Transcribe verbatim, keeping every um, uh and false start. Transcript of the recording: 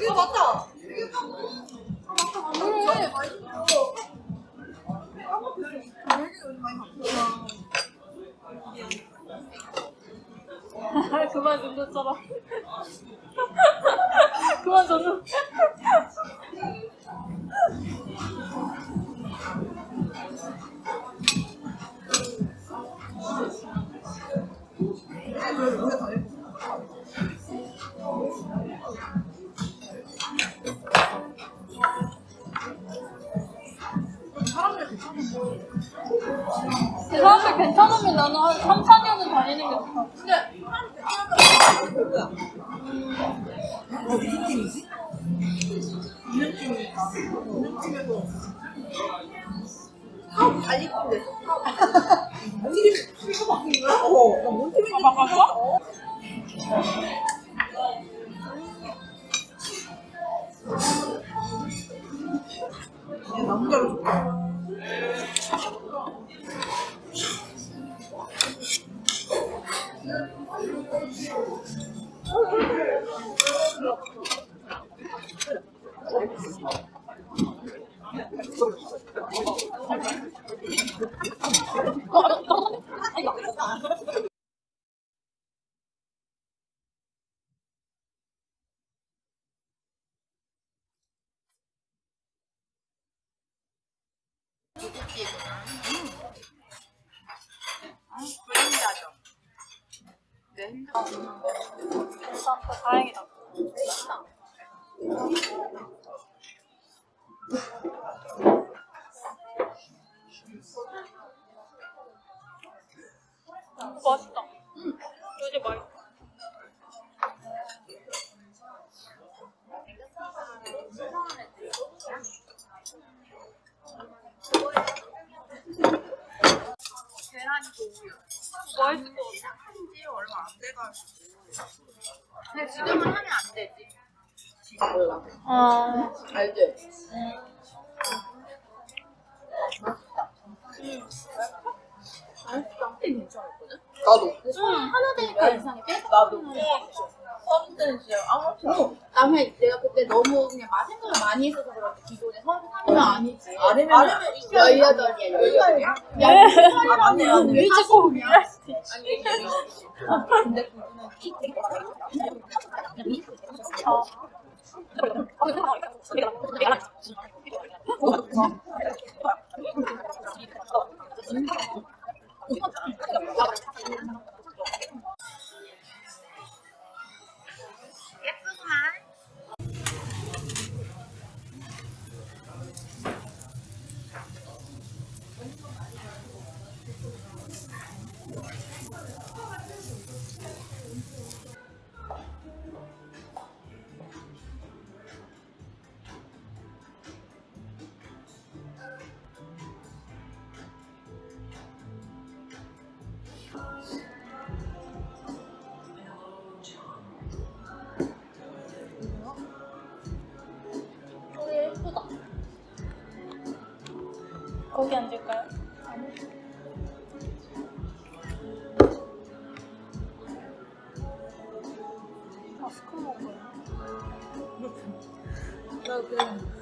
이거 맞다. 그만 좀 줬잖아. 그만 좀. 사람들 괜찮으면 나는 한 삼, 사 년은 다니는 게 좋다. 근데 누구야? 어, 무슨 팀이지? 운영팀이니까. 운영팀에서 사업 관리팀 됐어. 팀, 팀이 바뀐 거야? 어, 나뭔 팀인지 아, 바꿨어? 얘 남자로 좋다. 그림자죠. 내 핸드폰. 진짜 다행이다. 맛있다. 응. 요새 맛있다. 계란이 좋고요. 맛있을 것 같아. 한지 얼마 안 돼가지고. 근데 지금은 하면 안 되지. 몰라. 아, 알지? 응. 맛있다. 괜찮았거든? 나도. 응. 하나 되니까 이상해. 나도. 처음 때는 진짜 아무렇지 않아. 나는 내가 그때 너무 그냥 맛 생각을 많이 했어서 그런지 기존에 서른 살이면 아니지. 아니면 아니면 열여덟이야. 열여덟이야? 야, 아, 맞네, 맞네. 왜 자꾸 그래? 아니, 근데 그거는 예쁘다. 거기 앉을까요? 마스크 먹어요. 나 그냥